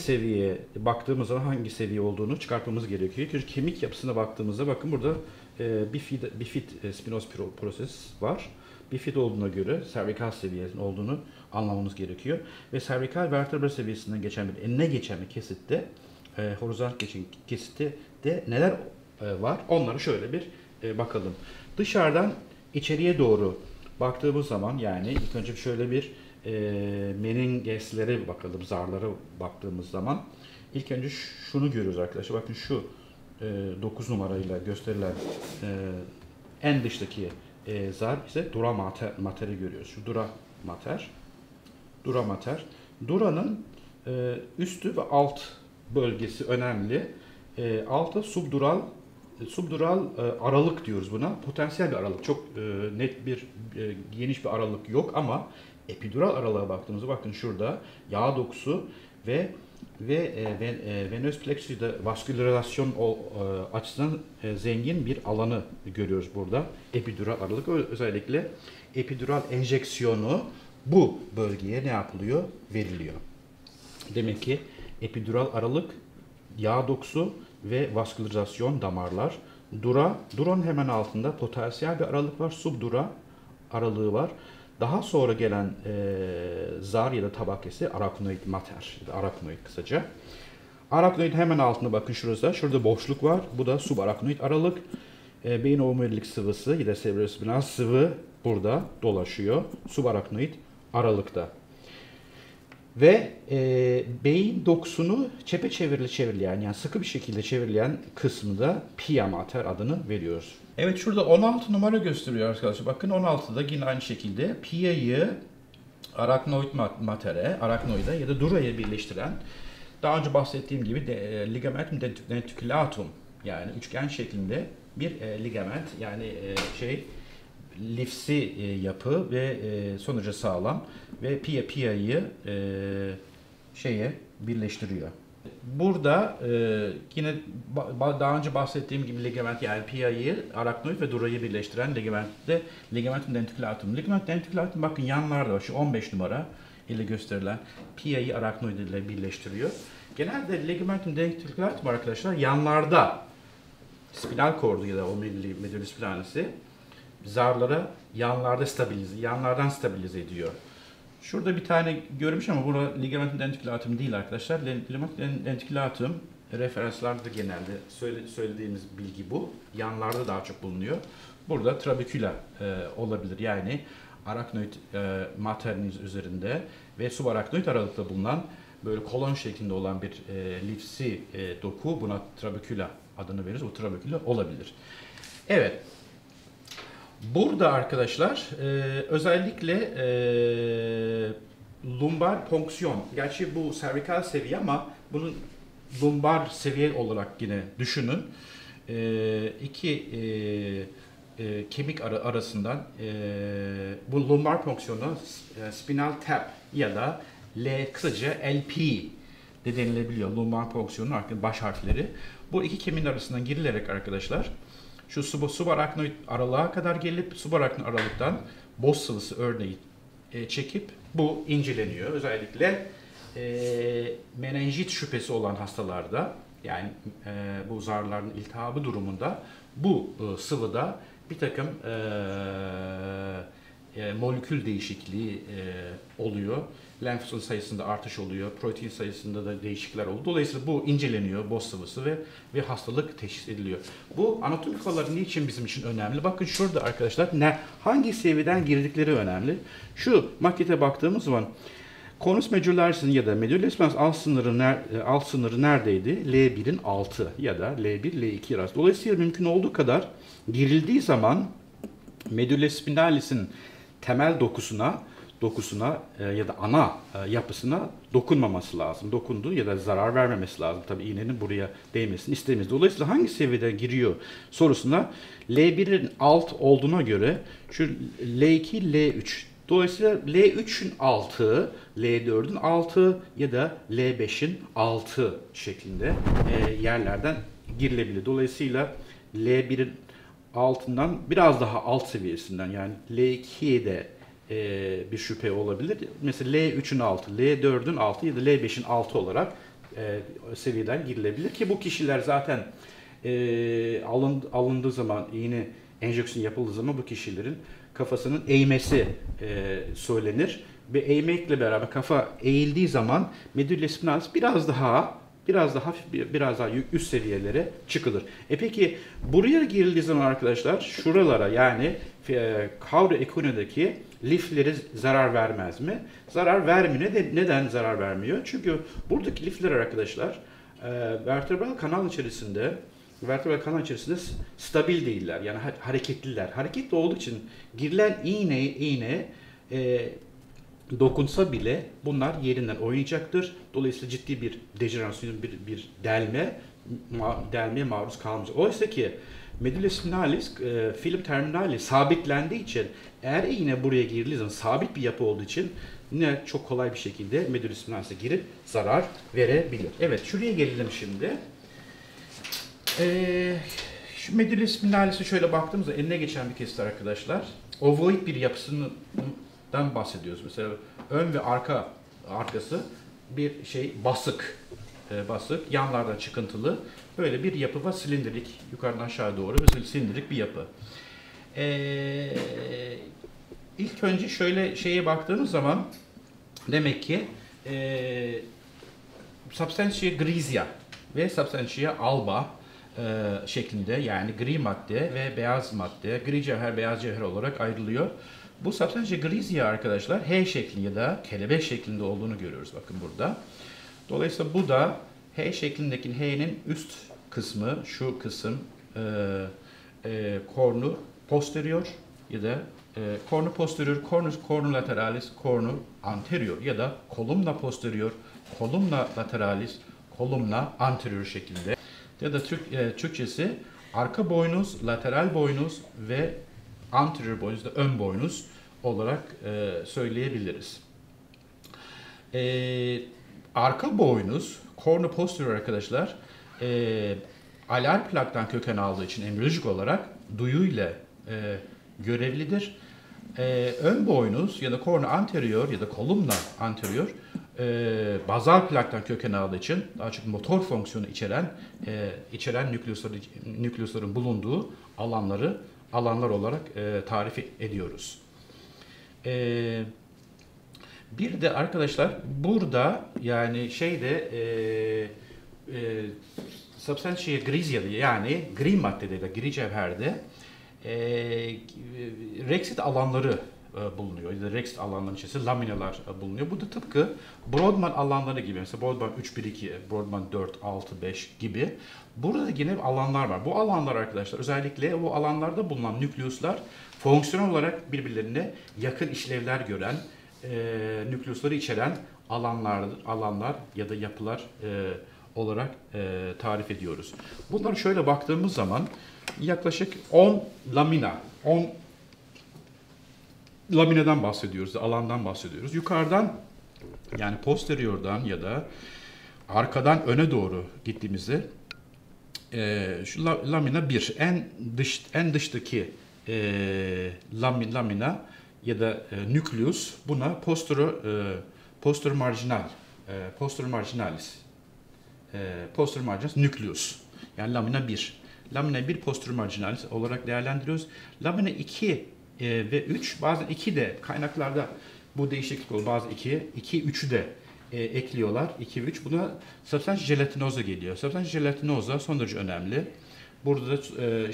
seviye olduğunu çıkartmamız gerekiyor. Çünkü kemik yapısına baktığımızda bakın burada bifid spinoz proses var. Bifid olduğuna göre servikal seviyesinin olduğunu anlamamız gerekiyor. Ve servikal vertebra seviyesinden geçen bir enine geçen bir kesitte, horizontal geçen kesitte de neler var? Onları şöyle bir bakalım. Dışarıdan içeriye doğru baktığımız zaman yani ilk önce şöyle bir meningeslere bakalım, zarlara baktığımız zaman ilk önce şunu görüyoruz arkadaşlar. Bakın şu 9 numarayla gösterilen en dıştaki zar ise dura mater'i görüyoruz. Şu dura mater. Dura'nın üstü ve alt bölgesi önemli. Altı subdural subdural aralık diyoruz buna. Potansiyel bir aralık. Çok net bir geniş bir aralık yok ama epidural aralığa baktığımızda bakın şurada yağ dokusu ve venöz plexus'da vaskülarizasyon açısından zengin bir alanı görüyoruz burada. Epidural aralık özellikle epidural enjeksiyonu bu bölgeye ne yapılıyor? Veriliyor. Demek ki epidural aralık, yağ dokusu ve vaskülarizasyon damarlar. Duranın hemen altında potansiyel bir aralık var, subdura aralığı var. Daha sonra gelen zar ya da tabak ise araknoid mater, ya da araknoid kısaca. Araknoid hemen altında bakın şurada. Şurada boşluk var. Bu da subaraknoid aralık. Beyin omurilik sıvısı ya da cerebrospinal sıvı burada dolaşıyor. Subaraknoid aralıkta. Ve beyin dokusunu çepeçevrili çevirleyen, yani sıkı bir şekilde çevirleyen kısmı da pia mater adını veriyoruz. Evet, şurada 16 numara gösteriyor arkadaşlar. Bakın 16'da yine aynı şekilde pia'yı araknoid matere, araknoide ya da dura'ya birleştiren, daha önce bahsettiğim gibi ligamentum denticulatum, yani üçgen şeklinde bir ligament, yani lifsi yapı ve sonucu sağlam ve pia'yı birleştiriyor. Burada yine daha önce bahsettiğim gibi ligament, yani pia'yı, araknoid ve dura'yı birleştiren ligamentte ligamentum denticulatum. Ligamentum denticulatum bakın yanlarda var. Şu 15 numara ile gösterilen pia'yı araknoid ile birleştiriyor. Genelde ligamentum denticulatum arkadaşlar yanlarda, spinal kordu ya da medulla spinalis'i zarlara yanlardan stabilize ediyor. Şurada bir tane görmüş ama burada ligamentum denticulatum değil arkadaşlar. Ligamentum denticulatum referanslarda genelde söylediğimiz bilgi bu. Yanlarda daha çok bulunuyor. Burada trabeküla olabilir. Yani araknoid materniz üzerinde ve subaraknoid aralıkta bulunan böyle kolon şeklinde olan bir lifsi doku, buna trabeküla adını veririz. O trabeküla olabilir. Evet. Burada arkadaşlar özellikle lumbar ponksiyon, gerçi bu servikal seviye ama bunun lumbar seviye olarak yine düşünün. İki kemik arasından bu lumbar ponksiyonu spinal tap ya da kısaca LP de denilebiliyor. Lumbar ponksiyonun baş harfleri. Bu iki kemiğin arasından girilerek arkadaşlar şu subaraknoid aralığa kadar gelip subaraknoid aralıktan boz sıvısı örneği çekip bu inceleniyor. Özellikle menenjit şüphesi olan hastalarda, yani bu zarların iltihabı durumunda bu sıvıda bir takım molekül değişikliği oluyor. Lenfosit sayısında artış oluyor, protein sayısında da değişiklikler oluyor. Dolayısıyla bu inceleniyor, boz sıvısı ve hastalık teşhis ediliyor. Bu anatomik olarak niçin bizim için önemli? Bakın şurada arkadaşlar hangi seviyeden girdikleri önemli. Şu makete baktığımız zaman konus medullaris'in ya da medulla spinalis alt sınırı neredeydi? L1'in altı ya da L1 L2 arası. Dolayısıyla mümkün olduğu kadar girildiği zaman medulla spinalis'in temel dokusuna ya da ana yapısına dokunmaması lazım. Dokunduğu ya da zarar vermemesi lazım. Tabii iğnenin buraya değmesini istemeyiz. Dolayısıyla hangi seviyede giriyor sorusuna L1'in alt olduğuna göre şu L2, L3. Dolayısıyla L3'ün altı, L4'ün altı ya da L5'in altı şeklinde yerlerden girilebilir. Dolayısıyla L1'in altından biraz daha alt seviyesinden, yani L2'ye de bir şüphe olabilir. Mesela L3'ün altı, L4'ün altı ya da L5'in altı olarak seviyeden girilebilir ki bu kişiler zaten alındığı zaman, iğne enjeksiyon yapıldığı zaman bu kişilerin kafasının eğmesi söylenir ve eğmekle beraber kafa eğildiği zaman medulla spinalis biraz daha üst seviyelere çıkılır. Peki buraya girildiği zaman arkadaşlar şuralara, yani cauda equinae'daki lifleri zarar vermez mi? Zarar vermiyor. Neden zarar vermiyor? Çünkü buradaki lifler arkadaşlar vertebral kanal içerisinde stabil değiller. Yani hareketliler. Hareketli olduğu için girilen iğne dokunsa bile bunlar yerinden oynayacaktır. Dolayısıyla ciddi bir dejenerasyon, bir delme delmeye maruz kalmayacak. Oysa ki medulla spinalis, film terminali sabitlendiği için eğer iğne buraya girildiği zaman sabit bir yapı olduğu için yine çok kolay bir şekilde medulla spinalis'e girip zarar verebilir. Evet, şuraya gelelim şimdi. Şu medulla spinalis'e şöyle baktığımızda eline geçen bir kesit arkadaşlar. Ovoid bir yapısından bahsediyoruz. Mesela ön ve arkası bir basık. Basık, yanlardan çıkıntılı. Böyle bir yapı var, silindirik, yukarıdan aşağı doğru ve silindirik bir yapı. İlk önce şöyle şeye baktığımız zaman demek ki substantia grigia ve substantia alba şeklinde, yani gri madde ve beyaz madde, gri cevher, beyaz cevher olarak ayrılıyor. Bu substantia grigia arkadaşlar H şeklinde ya da kelebek şeklinde olduğunu görüyoruz bakın burada. Dolayısıyla bu da H şeklindeki H'nin üst kısmı, şu kısım cornu posterior ya da cornu posterior, cornu lateralis, cornu anterior ya da columna posterior, columna lateralis, columna anterior şeklinde. Ya da Türkçesi arka boynuz, lateral boynuz ve anterior boynuz da ön boynuz olarak söyleyebiliriz. Arka boynuz, cornu posterior arkadaşlar, alar plaktan köken aldığı için embriyolojik olarak duyu ile görevlidir. Ön boynuz ya da cornu anterior ya da columna anterior bazal plaktan köken aldığı için daha çok motor fonksiyonu içeren nükleusların bulunduğu alanlar olarak tarif ediyoruz. Bir de arkadaşlar burada yani substantia grisia'da yani gri maddede de gri cevherde Rexit alanları bulunuyor. Ya da Rexit alanların içerisinde laminalar bulunuyor. Bu da tıpkı Brodmann alanları gibi. Mesela Brodmann 3-1-2, Brodmann 4-6-5 gibi. Burada da yine alanlar var. Bu alanlar arkadaşlar özellikle bu alanlarda bulunan nükleuslar fonksiyonel olarak birbirlerine yakın işlevler gören nükleusları içeren alanlar ya da yapılar olarak tarif ediyoruz. Bunları şöyle baktığımız zaman yaklaşık 10 laminadan bahsediyoruz, alandan bahsediyoruz. Yukarıdan yani posteriordan ya da arkadan öne doğru gittiğimizde şu lamina 1 en dıştaki lamina ya da nükleus buna posterior marginalis nükleus yani lamina 1. Lamina 1 posterior marginalis olarak değerlendiriyoruz. Lamina 2 ve 3 bazen 2 de kaynaklarda bu değişiklik olur. Bazı 2 3'ü de ekliyorlar. 2 ve 3 buna substantia gelatinosa geliyor. Substantia gelatinosa son derece önemli. Burada da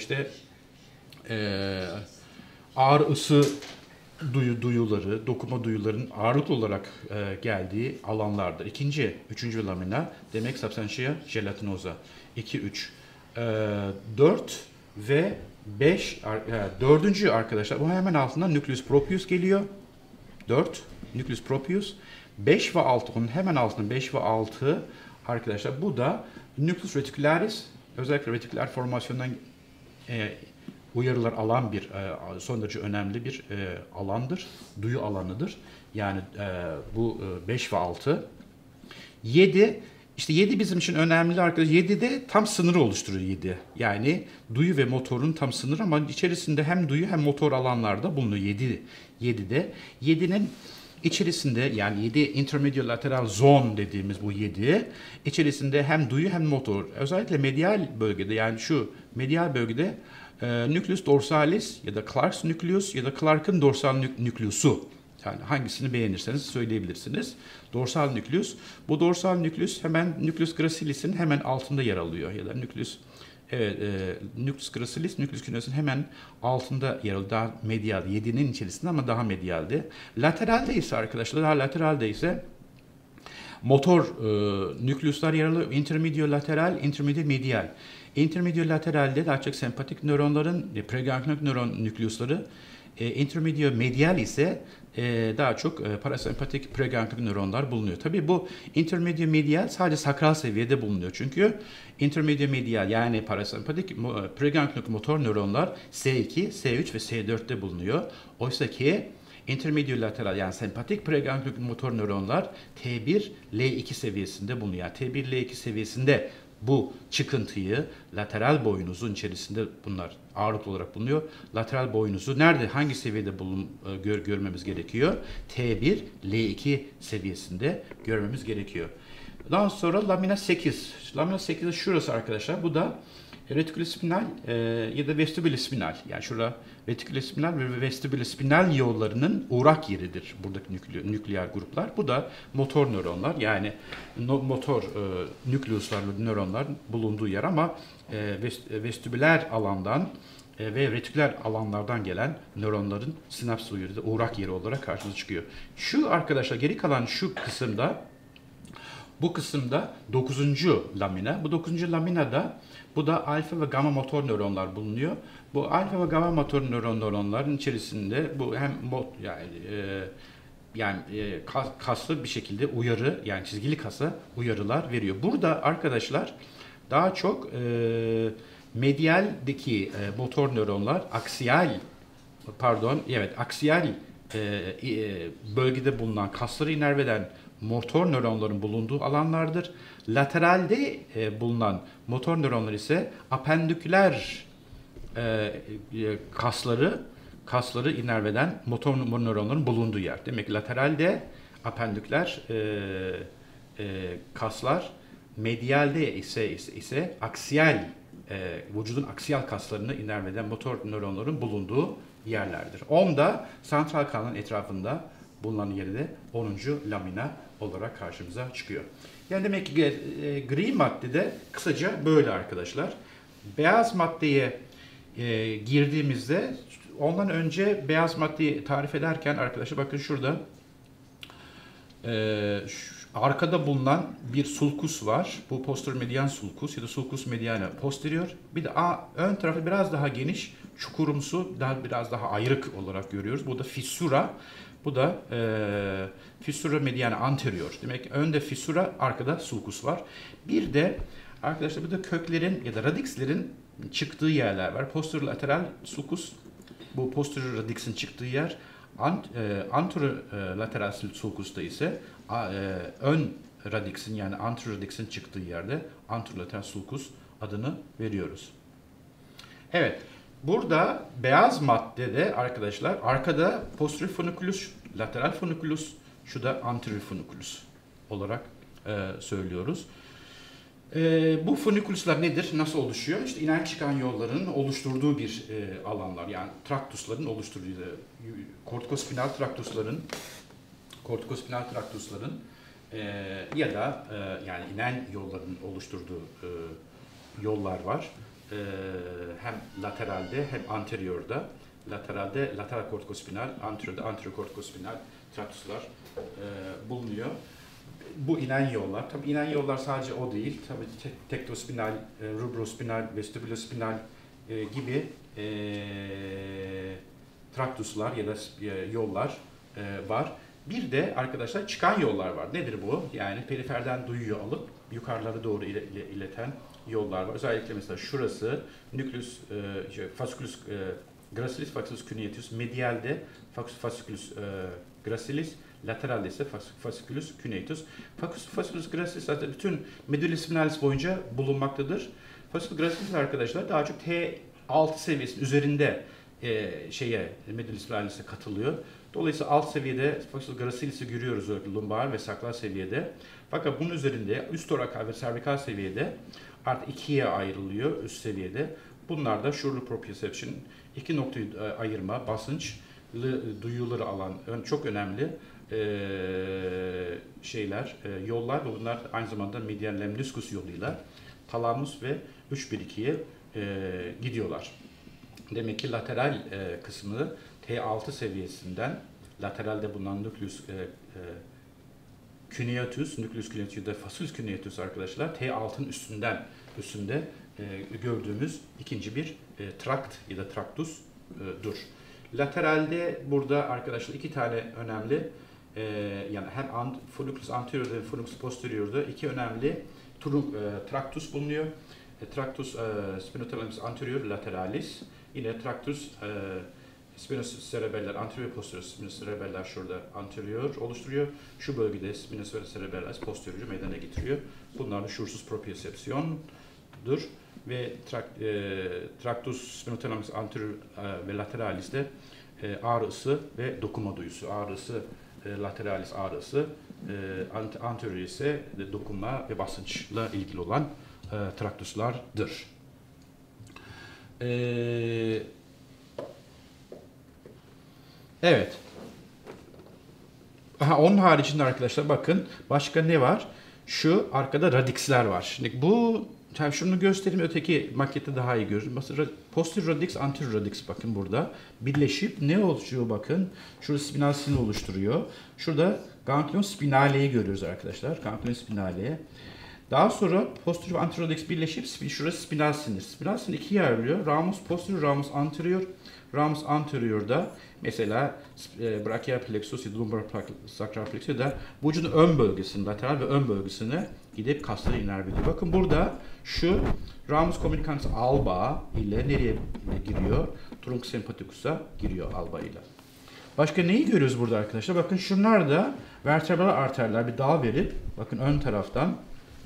ağır ısı duyuları, dokuma duyularının ağırlık olarak geldiği alanlardır. Üçüncü lamina demek substantia gelatinosa. 2, 3, 4 ve 5, dördüncü arkadaşlar, bu hemen altından nucleus proprius geliyor. 4, nucleus proprius. 5 ve 6, onun hemen altında 5 ve 6 arkadaşlar, bu da nucleus reticularis, özellikle retiküler formasyondan uyarılar alan bir son derece önemli bir alandır, duyu alanıdır. Yani bu 5 ve 6. 7, işte 7 bizim için önemli arkadaşlar. 7 de tam sınırı oluşturuyor 7. Yani duyu ve motorun tam sınırı ama içerisinde hem duyu hem motor alanlarda bulunuyor 7'de. 7'nin içerisinde yani 7 intermediate lateral zone dediğimiz bu 7 içerisinde hem duyu hem motor. Özellikle medial bölgede yani şu medial bölgede nucleus dorsalis ya da Clark's nucleus ya da Clark'ın dorsal nükleüsü. Yani hangisini beğenirseniz söyleyebilirsiniz. Dorsal nükleus. Bu dorsal nükleus hemen nucleus gracilis'in hemen altında yer alıyor. Ya da nucleus gracilis, nucleus cuneus'un hemen altında yer alıyor. Daha medial, 7'nin içerisinde ama daha medialde. Lateralde ise arkadaşlar, daha lateralde ise motor nükleuslar yer alıyor. Intermedial lateral, intermedial medial. Intermedial lateralde daha çok sempatik nöronların, preganglionic nöron nükleusları Intermedio medial ise daha çok parasempatik preganklik nöronlar bulunuyor. Tabii bu intermedio medial sadece sakral seviyede bulunuyor. Çünkü intermedio medial yani parasempatik preganklik motor nöronlar S2, S3 ve S4'te bulunuyor. Oysa ki intermedio lateral yani sempatik preganklik motor nöronlar T1, L2 seviyesinde bulunuyor. Yani T1, L2 seviyesinde bu çıkıntıyı lateral boynuzun içerisinde bunlar ağırlıklı olarak bulunuyor. Lateral boynuzu nerede, hangi seviyede görmemiz gerekiyor? T1, L2 seviyesinde görmemiz gerekiyor. Daha sonra lamina 8. Lamina 8 şurası arkadaşlar. Bu da retikülospinal ya da vestibülospinal. Yani şurada retikülospinal ve vestibülospinal yollarının uğrak yeridir buradaki nükleer gruplar. Bu da motor nöronlar yani motor nükleuslarlı nöronlar bulunduğu yer ama vestibüler alandan ve retiküler alanlardan gelen nöronların sinaps uğrak yeri olarak karşımıza çıkıyor. Şu arkadaşlar geri kalan şu kısımda bu kısımda 9. lamina. Bu 9. laminada bu da alfa ve gamma motor nöronlar bulunuyor. Bu alfa ve gamma motor nöronların içerisinde bu hem kaslı bir şekilde uyarı yani çizgili kasa uyarılar veriyor. Burada arkadaşlar daha çok medialdeki motor nöronlar aksiyal bölgede bulunan kasları inerveden motor nöronların bulunduğu alanlardır. Lateralde bulunan motor nöronlar ise apendiküler kasları inerveden motor nöronların bulunduğu yer. Demek ki lateralde apendiküler kaslar, medialde ise aksiyal vücudun aksiyal kaslarını inerveden motor nöronların bulunduğu yerlerdir. 10'da santral kanalın etrafında bulunan yeri de 10. lamina olarak karşımıza çıkıyor. Yani demek ki gri maddede kısaca böyle arkadaşlar. Beyaz maddeye girdiğimizde ondan önce beyaz maddeyi tarif ederken arkadaşlar bakın şurada arkada bulunan bir sulcus var. Bu posterior median sulcus ya da sulcus mediana posterior. Bir de ön tarafı biraz daha geniş, çukurumsu, biraz daha ayrık olarak görüyoruz. Bu da fissura. Bu da fissura mediana anterior. Demek ki önde fissura, arkada sulcus var. Bir de arkadaşlar burada köklerin ya da radixlerin çıktığı yerler var. Posterior lateral sulcus. Bu posterior radixin çıktığı yer. Anterolateral sulcus'ta ise ön radixin yani anterior radixin çıktığı yerde anterolateral sulcus adını veriyoruz. Evet. Burada beyaz maddede arkadaşlar arkada posterior funiculus, lateral funiculus, şu da anterior funiculus olarak söylüyoruz. Bu funiculuslar nedir? Nasıl oluşuyor? İşte inen çıkan yolların oluşturduğu bir alanlar. Yani traktusların oluşturduğu kortikospinal traktusların ya da yani inen yolların oluşturduğu yollar var. Hem lateralde hem anteriorda. Lateralde lateral kortikospinal, anteriorda anterior kortikospinal traktuslar bulunuyor. Bu inen yollar, tabii inen yollar sadece o değil, tabii tektospinal, rubrospinal, vestibulospinal gibi traktuslar ya da yollar var. Bir de arkadaşlar çıkan yollar var. Nedir bu? Yani periferden duyuyu alıp yukarılara doğru ileten yollar var. Özellikle mesela şurası nucleus fasciculus gracilis, fasciculus cuneatus, medialde fasciculus gracilis, lateralde ise fasciculus cuneatus. Fasciculus gracilis zaten bütün medulla spinalis boyunca bulunmaktadır. Fasciculus gracilis arkadaşlar daha çok T6 seviyesinin üzerinde medulla spinalis'e katılıyor. Dolayısıyla alt seviyede fasciculus gracilis'i görüyoruz lumbar ve sakral seviyede. Fakat bunun üzerinde üst torakal ve servikal seviyede artık ikiye ayrılıyor üst seviyede. Bunlar da shoulder proprioception, iki noktayı ayırma, basınç, duyuları alan çok önemli yollar ve bunlar aynı zamanda medial lemniscus yoluyla talamus ve 3-1-2'ye gidiyorlar. Demek ki lateral kısmı T6 seviyesinden lateralde bulunan nucleus cuneatus, nucleus cuneatus ya da fasciculus cuneatus arkadaşlar T6'ın üstünde gördüğümüz ikinci bir trakt ya da traktusdur. Lateralde burada arkadaşlar iki tane önemli yani hem funicula anterior ve funicula posterior'da iki önemli tractus bulunuyor. Tractus spinothalamius anterior lateralis, yine tractus spinous cerebeller anterior posterior, spinous cerebeller şurada anterior oluşturuyor. Şu bölgede spinous cerebeller posterior meydana getiriyor. Bunlar da şuursuz proprioception'dur ve tractus spinothalamius anterior ve lateralis'te ağrısı ve dokunma duyusu. Ağrısı lateralis ağrısı, anterior ise dokunma ve basınçla ilgili olan traktuslardır. Evet. Onun haricinde arkadaşlar bakın başka ne var? Şu arkada radixler var. Şimdi bu şunu göstereyim, öteki makette daha iyi görürüz. Mesela posterior radix, anterior radix bakın burada. Birleşip ne oluşuyor bakın. Şurada spinal sinir oluşturuyor. Şurada ganglion spinaleyi görüyoruz arkadaşlar. Ganglion spinale. Daha sonra posterior anterior radix birleşip şurası spinal sinir. Spinal sinir ikiye ayrılıyor. Ramus posterior, ramus anterior. Ramus anterior'da mesela brachial plexus ya da lumbar sacral plexus ya da vücudun ön bölgesinin, lateral ve ön bölgesine gidip kasları inerveliyor. Bakın burada şu ramus communicans alba ile nereye giriyor? Trunc sympathicus'a giriyor alba ile. Başka neyi görüyoruz burada arkadaşlar? Bakın şunlar da vertebral arterler bir dal verip bakın ön taraftan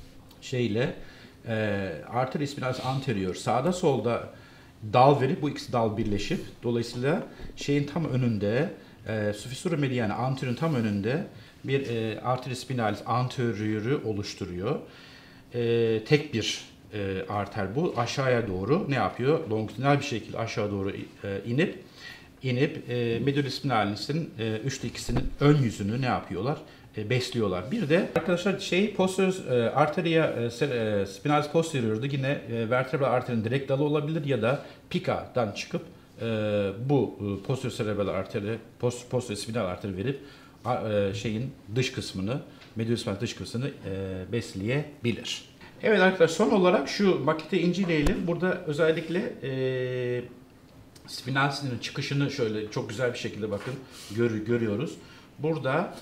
artery spinalis anterior sağda solda dal verip bu ikisi dal birleşip dolayısıyla şeyin tam önünde fissura mediana anterior'un tam önünde bir artery spinalis anterior'u oluşturuyor. Tek bir arter bu. Aşağıya doğru ne yapıyor? Longitudinal bir şekilde aşağı doğru inip medulla spinalis'in üçlü ikisinin ön yüzünü ne yapıyorlar? Besliyorlar. Bir de arkadaşlar posterior arteria spinalis posterior'da yine vertebral arterinin direkt dalı olabilir ya da pika'dan çıkıp bu posterior cerebral arteri, posterior spinal arteri verip dış kısmını, medulla spinalis dış kısmını besleyebilir. Evet arkadaşlar, son olarak şu maketi inceleyelim. Burada özellikle spinal sinirin çıkışını şöyle çok güzel bir şekilde bakın görüyoruz. Burada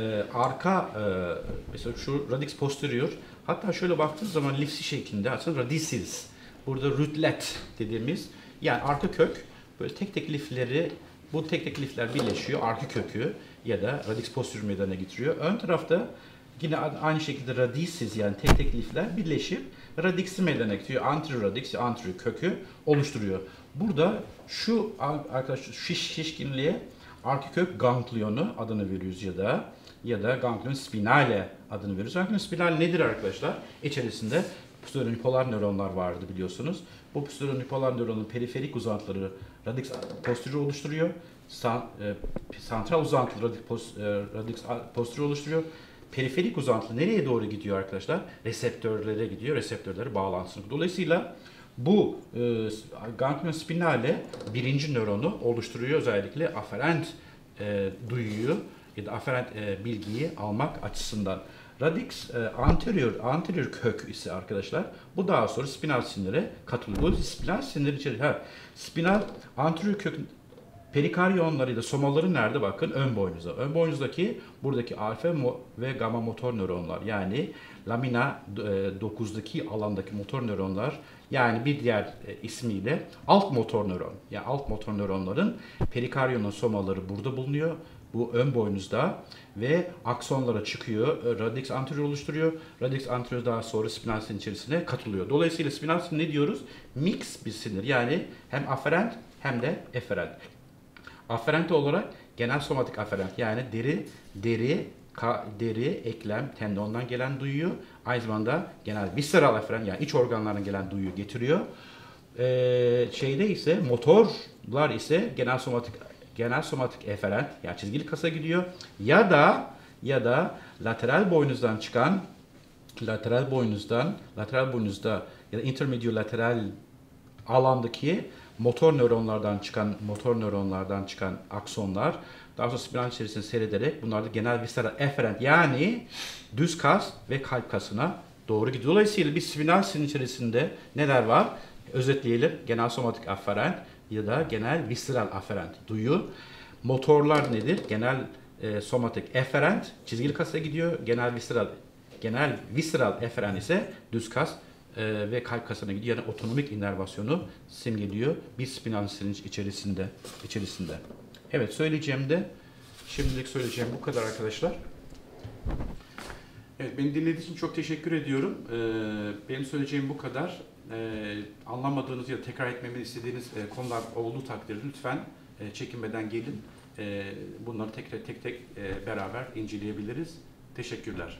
mesela şu radix posterior, hatta şöyle baktığınız zaman lifsi şeklinde aslında radicis. Burada rootlet dediğimiz yani arka kök böyle tek tek lifler birleşiyor. Arka kökü ya da radix posterior meydana getiriyor. Ön tarafta yine aynı şekilde radicis yani tek tek lifler birleşip radix'i meydana getiriyor. Anterior radix, anterior kökü oluşturuyor. Burada şu arkadaşlar şişkinliğe arka kök ganglionu adını veriyoruz ya da ganglion spinale adını veriyoruz. Ganglion spinale nedir arkadaşlar? İçerisinde pseudonipolar nöronlar vardı biliyorsunuz. Bu pseudonipolar nöronun periferik uzantıları radix posterior oluşturuyor. Santral uzantılı radix posterior oluşturuyor. Periferik uzantılı nereye doğru gidiyor arkadaşlar? Reseptörlere gidiyor. Reseptörlere bağlantısını. Dolayısıyla bu ganglion spinale birinci nöronu oluşturuyor, özellikle aferent duyuyu ya da aferent bilgiyi almak açısından. Radix anterior kök ise arkadaşlar bu daha sonra spinal sinire katılıyor. Bu spinal sinir içerisinde spinal anterior kök perikaryonları da somaları nerede bakın? Ön boynuzda. Ön boynuzdaki buradaki alfa ve gamma motor nöronlar yani lamina 9'daki alandaki motor nöronlar yani bir diğer ismiyle alt motor nöron. Yani alt motor nöronların perikaryonun somaları burada bulunuyor. Bu ön boynuzda ve aksonlara çıkıyor. Radix anterior oluşturuyor. Radix anterior daha sonra spinal sinir içerisine katılıyor. Dolayısıyla spinal sinir ne diyoruz? Mix bir sinir. Yani hem aferent hem de eferent. Aferent olarak genel somatik aferent yani deri, eklem, tendondan gelen duyuyu aynı zamanda genel visceral aferent yani iç organlardan gelen duyuyu getiriyor. Şeyde ise motorlar ise genel somatik eferent yani çizgili kasa gidiyor ya da lateral boynuzdan lateral boynuzda ya da intermediolateral alandaki motor nöronlardan çıkan aksonlar daha sonra spinal içerisinde seyrederek bunlar da genel visceral efferent yani düz kas ve kalp kasına doğru gidiyor. Dolayısıyla bir spinal sinir içerisinde neler var? Özetleyelim. Genel somatik afferent, ya da genel visceral aferent duyu. Motorlar nedir? Genel somatik efferent çizgili kasa gidiyor. Genel visceral efferent ise düz kas ve kalp kasına gidiyor. Yani otonomik inervasyonu simgeliyor bir spinal silinç içerisinde. Evet, şimdilik söyleyeceğim bu kadar arkadaşlar. Evet, beni dinlediğiniz için çok teşekkür ediyorum. Benim söyleyeceğim bu kadar. Anlamadığınız ya da tekrar etmemi istediğiniz konular olduğu takdirde lütfen çekinmeden gelin. Bunları tek tek beraber inceleyebiliriz. Teşekkürler.